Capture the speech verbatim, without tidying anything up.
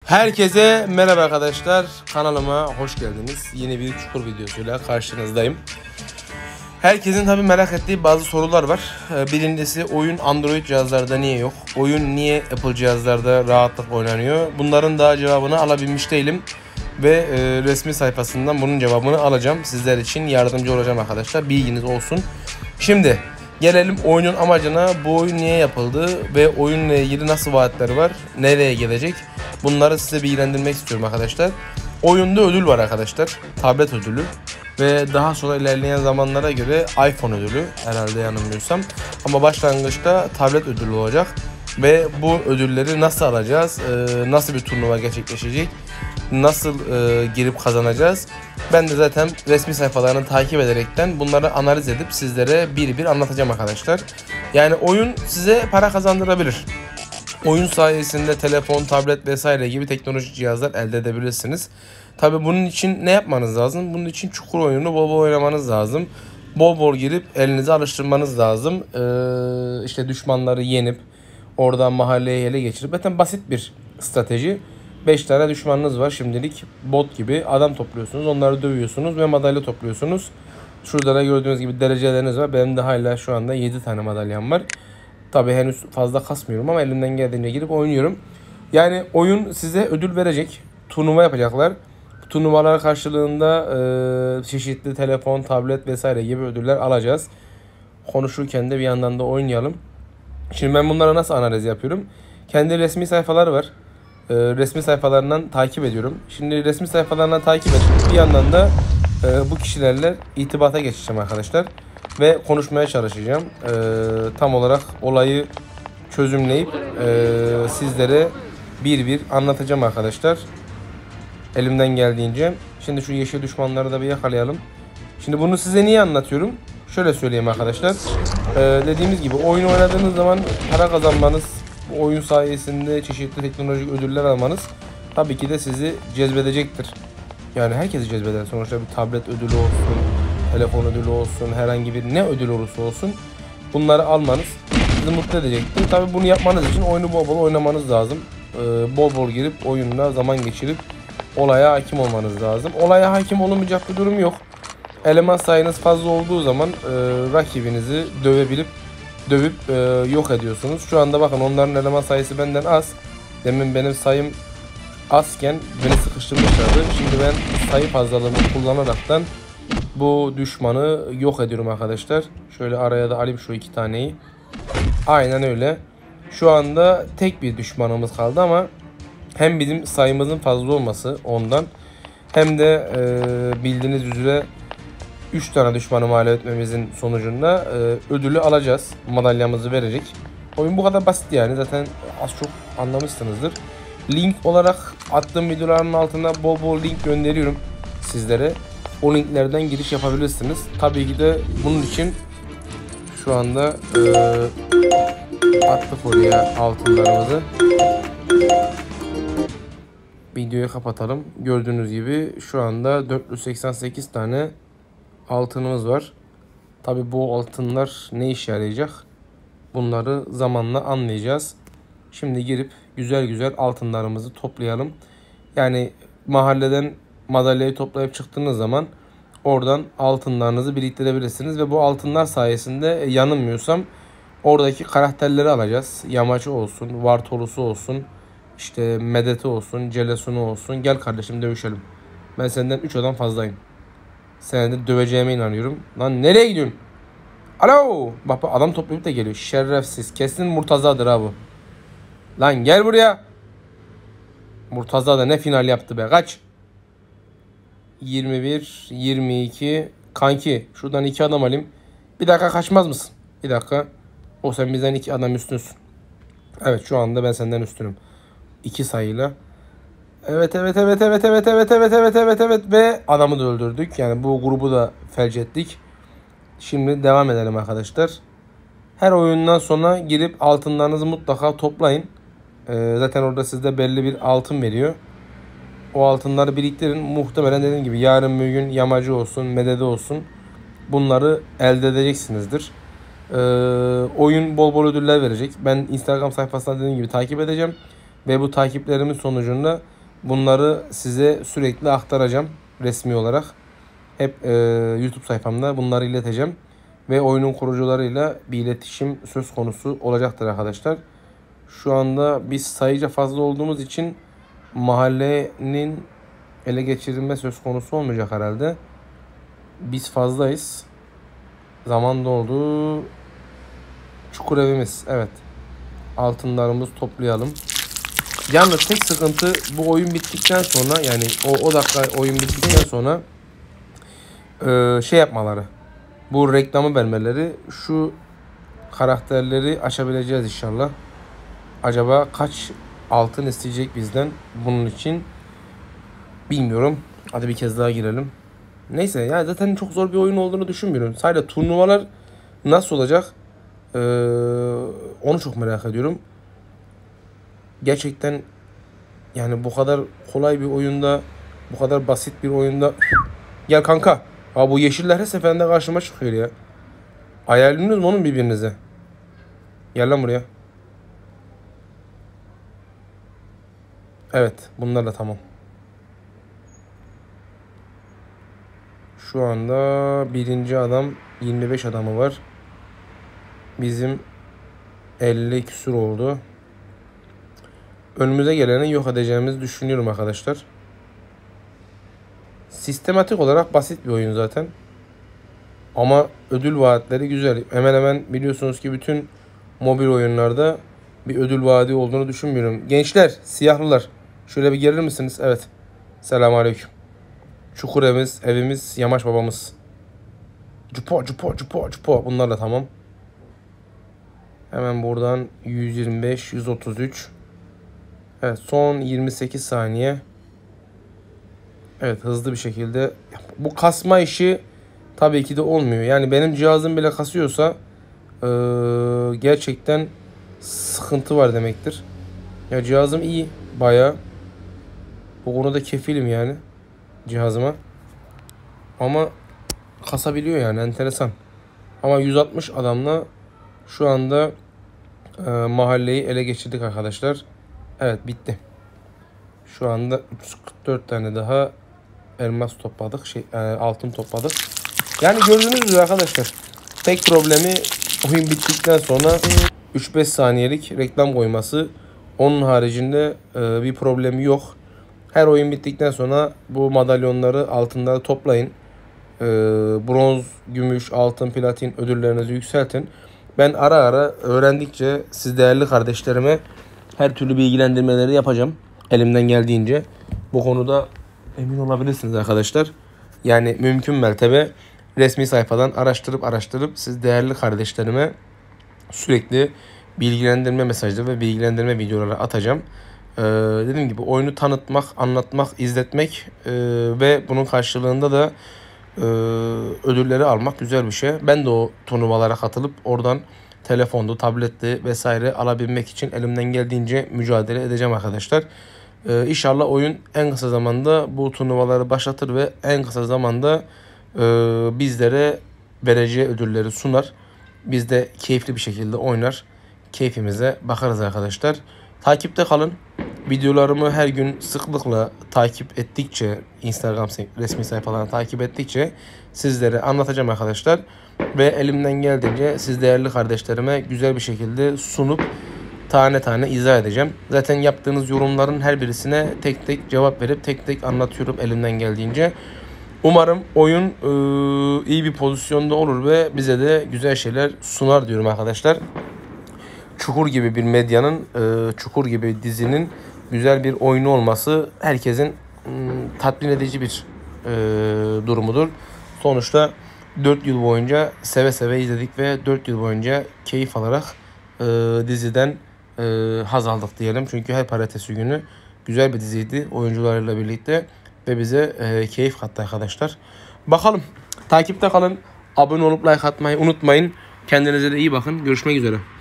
Herkese merhaba arkadaşlar, kanalıma hoş geldiniz. Yeni bir çukur videosuyla karşınızdayım. Herkesin tabi merak ettiği bazı sorular var. Birincisi, oyun Android cihazlarda niye yok? Oyun niye Apple cihazlarda rahatlıkla oynanıyor? Bunların daha cevabını alabilmiş değilim. Ve e, resmi sayfasından bunun cevabını alacağım. Sizler için yardımcı olacağım arkadaşlar, bilginiz olsun. Şimdi gelelim oyunun amacına. Bu oyun niye yapıldı ve oyunla ilgili nasıl vaatler var, nereye gelecek? Bunları size bilgilendirmek istiyorum arkadaşlar. Oyunda ödül var arkadaşlar. Tablet ödülü ve daha sonra ilerleyen zamanlara göre iPhone ödülü, herhalde yanılmıyorsam. Ama başlangıçta tablet ödülü olacak. Ve bu ödülleri nasıl alacağız? Ee, nasıl bir turnuva gerçekleşecek? Nasıl e, girip kazanacağız? Ben de zaten resmi sayfalarını takip ederekten bunları analiz edip sizlere bir bir anlatacağım arkadaşlar. Yani oyun size para kazandırabilir. Oyun sayesinde telefon, tablet vesaire gibi teknolojik cihazlar elde edebilirsiniz. Tabi bunun için ne yapmanız lazım? Bunun için çukur oyununu bol bol oynamanız lazım. Bol bol girip elinizi alıştırmanız lazım. Ee, işte düşmanları yenip oradan mahalleyi ele geçirip, zaten basit bir strateji. beş tane düşmanınız var şimdilik, bot gibi adam topluyorsunuz, onları dövüyorsunuz ve madalya topluyorsunuz. Şurada da gördüğünüz gibi dereceleriniz var. Benim de hala şu anda yedi tane madalyam var. Tabi henüz fazla kasmıyorum ama elimden geldiğince girip oynuyorum. Yani oyun size ödül verecek. Turnuva yapacaklar. Bu turnuvalar karşılığında e, çeşitli telefon, tablet vesaire gibi ödüller alacağız. Konuşurken de bir yandan da oynayalım. Şimdi ben bunlara nasıl analiz yapıyorum? Kendi resmi sayfaları var. E, resmi sayfalarından takip ediyorum. Şimdi resmi sayfalarından takip edip bir yandan da e, bu kişilerle irtibata geçeceğim arkadaşlar. Ve konuşmaya çalışacağım. Ee, tam olarak olayı çözümleyip e, sizlere bir bir anlatacağım arkadaşlar. Elimden geldiğince. Şimdi şu yeşil düşmanları da bir yakalayalım. Şimdi bunu size niye anlatıyorum? Şöyle söyleyeyim arkadaşlar. Ee, dediğimiz gibi oyun oynadığınız zaman para kazanmanız, bu oyun sayesinde çeşitli teknolojik ödüller almanız tabii ki de sizi cezbedecektir. Yani herkesi cezbeder. Sonuçta bir tablet ödülü olsun, telefon ödülü olsun, herhangi bir ne ödül olursa olsun bunları almanız sizi mutlu edecektir. Tabi bunu yapmanız için oyunu bol bol oynamanız lazım. Ee, bol bol girip oyunla zaman geçirip olaya hakim olmanız lazım. Olaya hakim olunmayacak bir durum yok. Eleman sayınız fazla olduğu zaman e, rakibinizi dövebilip dövüp e, yok ediyorsunuz. Şu anda bakın, onların eleman sayısı benden az. Demin benim sayım azken beni sıkıştırmışlardı. Şimdi ben sayı fazlalığını kullanaraktan bu düşmanı yok ediyorum arkadaşlar. Şöyle araya da alayım şu iki taneyi. Aynen öyle. Şu anda tek bir düşmanımız kaldı ama hem bizim sayımızın fazla olması ondan, hem de e, bildiğiniz üzere üç tane düşmanı mağlup etmemizin sonucunda e, ödülü alacağız. Madalyamızı verecek. Oyun bu kadar basit yani. Zaten az çok anlamışsınızdır. Link olarak attığım videoların altına bol bol link gönderiyorum sizlere. O linklerden giriş yapabilirsiniz. Tabii ki de bunun için şu anda e, attık oraya altınlarımızı. Videoyu kapatalım. Gördüğünüz gibi şu anda dört yüz seksen sekiz tane altınımız var. Tabii bu altınlar ne işe yarayacak? Bunları zamanla anlayacağız. Şimdi girip güzel güzel altınlarımızı toplayalım. Yani mahalleden madalyayı toplayıp çıktığınız zaman oradan altınlarınızı biriktirebilirsiniz. Ve bu altınlar sayesinde yanılmıyorsam oradaki karakterleri alacağız. Yamaçı olsun, Vartolusu olsun, işte Medet'i olsun, Celesunu olsun. Gel kardeşim dövüşelim. Ben senden üç adam fazlayım. Seni de döveceğime inanıyorum. Lan nereye gidiyorsun? Alo! Bak bak, adam toplayıp da geliyor. Şerefsiz. Kesin Murtaza'dır ha bu. Lan gel buraya. Murtaza da ne final yaptı be. Kaç? yirmi bir, yirmi iki. Kanki şuradan iki adam alayım. Bir dakika, kaçmaz mısın? Bir dakika. O sen bizden iki adam üstünsün. Evet, şu anda ben senden üstünüm. iki sayıyla. Evet evet evet evet evet evet evet evet evet evet ve adamı da öldürdük. Yani bu grubu da felç ettik. Şimdi devam edelim arkadaşlar. Her oyundan sonra girip altınlarınızı mutlaka toplayın. Ee, zaten orada sizde belli bir altın veriyor. O altınları biriktirin. Muhtemelen dediğim gibi yarın bir gün yamacı olsun, medede olsun, bunları elde edeceksinizdir. Ee, oyun bol bol ödüller verecek. Ben Instagram sayfasına dediğim gibi takip edeceğim. Ve bu takiplerimin sonucunda Bunları size sürekli aktaracağım resmi olarak. Hep e, YouTube sayfamda bunları ileteceğim. Ve oyunun kurucularıyla bir iletişim söz konusu olacaktır arkadaşlar. Şu anda biz sayıca fazla olduğumuz için mahallenin ele geçirilme söz konusu olmayacak herhalde. Biz fazlayız. Zaman doldu. Çukur evimiz. Evet. Altınlarımızı toplayalım. Yalnız tek sıkıntı bu oyun bittikten sonra, yani o, o dakika oyun bittikten sonra e, şey yapmaları. Bu reklamı vermeleri. Şu karakterleri açabileceğiz inşallah. Acaba kaç altın isteyecek bizden bunun için bilmiyorum. Hadi bir kez daha girelim. Neyse ya, zaten çok zor bir oyun olduğunu düşünmüyorum. Sadece turnuvalar nasıl olacak? Ee, onu çok merak ediyorum. Gerçekten yani bu kadar kolay bir oyunda, bu kadar basit bir oyunda. Gel kanka. Aa, bu yeşiller her seferinde karşıma çıkıyor ya. Ayarlıyorsunuz mu onun birbirinize? Gel lan buraya. Evet, bunlar da tamam. Şu anda birinci adam yirmi beş adamı var. Bizim elli küsur oldu. Önümüze geleni yok edeceğimizi düşünüyorum arkadaşlar. Sistematik olarak basit bir oyun zaten. Ama ödül vaatleri güzel. Hemen hemen biliyorsunuz ki bütün mobil oyunlarda bir ödül vaadi olduğunu düşünmüyorum. Gençler, siyahlılar, şöyle bir gelir misiniz? Evet. Selamünaleyküm. Çukur evimiz, evimiz, Yamaç babamız. Cupo, cupo, cupo, cupo. Bunlar da tamam. Hemen buradan yüz yirmi beş, yüz otuz üç. Evet, son yirmi sekiz saniye. Evet, hızlı bir şekilde. Bu kasma işi tabii ki de olmuyor. Yani benim cihazım bile kasıyorsa ee, gerçekten sıkıntı var demektir. Ya cihazım iyi, bayağı. Bu konuda kefilim yani cihazıma. Ama kasabiliyor yani, enteresan. Ama yüz altmış adamla şu anda e, mahalleyi ele geçirdik arkadaşlar. Evet, bitti. Şu anda üç yüz kırk dört tane daha elmas topladık. Şey, e, altın topladık. Yani gördüğünüz gibi arkadaşlar, tek problemi oyun bittikten sonra üç beş saniyelik reklam koyması. Onun haricinde e, bir problemi yok. Her oyun bittikten sonra bu madalyonları, altınları toplayın. E, bronz, gümüş, altın, platin ödüllerinizi yükseltin. Ben ara ara öğrendikçe siz değerli kardeşlerime her türlü bilgilendirmeleri yapacağım. Elimden geldiğince. Bu konuda emin olabilirsiniz arkadaşlar. Yani mümkün mertebe resmi sayfadan araştırıp araştırıp siz değerli kardeşlerime sürekli bilgilendirme mesajları ve bilgilendirme videoları atacağım. Ee, dediğim gibi oyunu tanıtmak, anlatmak, izletmek e, ve bunun karşılığında da e, ödülleri almak güzel bir şey. Ben de o turnuvalara katılıp oradan telefondu, tabletti vesaire alabilmek için elimden geldiğince mücadele edeceğim arkadaşlar. Ee, İnşallah oyun en kısa zamanda bu turnuvaları başlatır ve en kısa zamanda e, bizlere vereceği ödülleri sunar. Biz de keyifli bir şekilde oynar, keyfimize bakarız arkadaşlar. Takipte kalın. Videolarımı her gün sıklıkla takip ettikçe, Instagram resmi sayfalarını takip ettikçe sizlere anlatacağım arkadaşlar. Ve elimden geldiğince siz değerli kardeşlerime güzel bir şekilde sunup tane tane izah edeceğim. Zaten yaptığınız yorumların her birisine tek tek cevap verip tek tek anlatıyorum elimden geldiğince. Umarım oyun e, iyi bir pozisyonda olur ve bize de güzel şeyler sunar diyorum arkadaşlar. Çukur gibi bir medyanın, e, Çukur gibi dizinin güzel bir oyunu olması herkesin m, tatmin edici bir e, durumudur. Sonuçta dört yıl boyunca seve seve izledik ve dört yıl boyunca keyif alarak e, diziden e, haz aldık diyelim. Çünkü her pazartesi günü güzel bir diziydi oyuncularıyla birlikte ve bize e, keyif kattı arkadaşlar. Bakalım, takipte kalın, abone olup like atmayı unutmayın. Kendinize de iyi bakın. Görüşmek üzere.